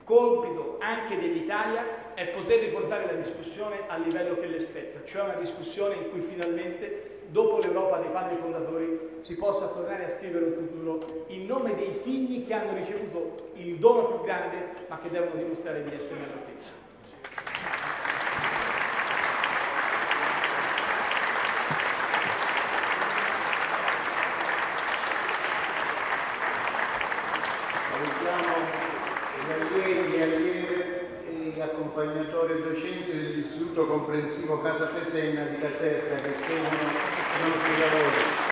compito anche dell'Italia è poter riportare la discussione al livello che le spetta, cioè una discussione in cui finalmente, dopo l'Europa dei padri fondatori, si possa tornare a scrivere un futuro in nome dei figli che hanno ricevuto il dono più grande, ma che devono dimostrare di essere all'altezza. Gli allievi e allieve e gli accompagnatori e docenti dell'Istituto Comprensivo Casa Pesenna di Caserta che seguono i nostri lavori.